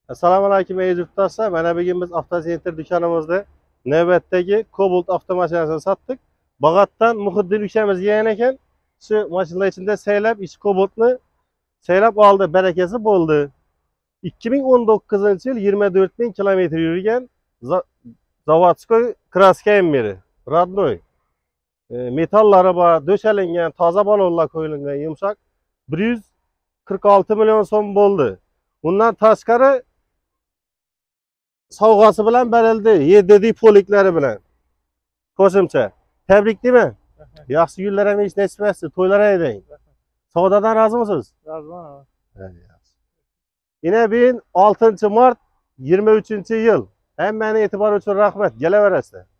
Assalomu alaykum ey yurtdoshlar. Mana bugun biz Avtocenter do'konimizda navbatdagi Cobalt avtomashinasini sotdik. Bag'atdan Muhiddin ukamiz yegan ekan. Shu mashinalar ichida saylab, ish Cobaltni saylab oldi, barakasi bo'ldi. 2019-yil 24 ming kilometr yurgan zavodskoy kraskayam beri. Родной. Metallari bor, döşelingan, toza balonlar qo'yilgan, yumshoq 146 million so'm bo'ldi. Bundan tashqari sovg'asi bilan berildi, YDD poliklari bilan. Qo'shimcha. Tabrik deymi? Yaxshi kunlar ham hech nasib etsin, to'ylar ayting. Savdodan rozimisiz? Roziman. Yine bin 6 mart 23-yil. Hammaning e'tibori uchun rahmat. Kelaverasizlar.